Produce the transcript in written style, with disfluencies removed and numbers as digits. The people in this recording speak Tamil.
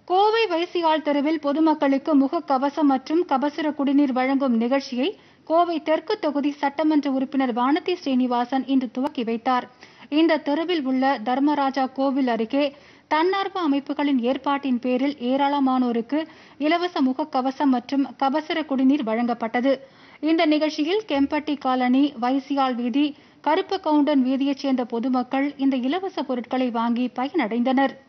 கோவை வைசியாள் தெருவில் பொதுமக்களுக்கு முகக்கவசம் மற்றும் கபசுர குடிநீர் வழங்கும் நிகழ்ச்சியை கோவை தெற்கு தொகுதி சட்டமன்ற உறுப்பினர் வானதி ஸ்ரீனிவாசன் இன்று துவக்கி வைத்தார். இந்த தெருவில் உள்ள தர்மராஜா கோவில் அருகே தன்னார்வ அமைப்புகளின் ஏற்பாட்டின் பேரில் ஏராளமானோருக்கு இலவச முகக்கவசம் மற்றும் கபசுர குடிநீர் வழங்கப்பட்டது. இந்த நிகழ்ச்சியில் கெம்பட்டி காலனி, வைசியாள் வீதி, கருப்பு கவுண்டன் வீதியைச் சேர்ந்த பொதுமக்கள் இந்த இலவச பொருட்களை வாங்கி பயனடைந்தனர்.